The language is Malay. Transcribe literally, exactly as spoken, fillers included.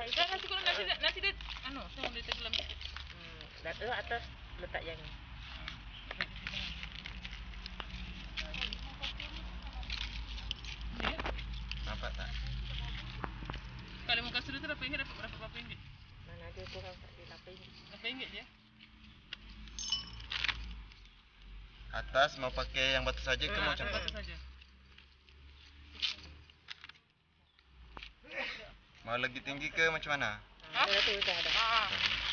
Dan nasi kurang nasi dia, nasi dia anu, semua dia tenggelam sikit. Hmm, dan tu atas letak yang ni. Nampak tak? Kalau muka sudah tu berapa ringgit dapat berapa berapa ringgit? Mana ada kurang tak ada lapan ringgit. lapan ringgit je. Atas mau pakai yang batu saja ke Hmm, mau Batu campur? saja. Mau lagi tinggi ke macam mana? Ha, tu dah ada. Ha.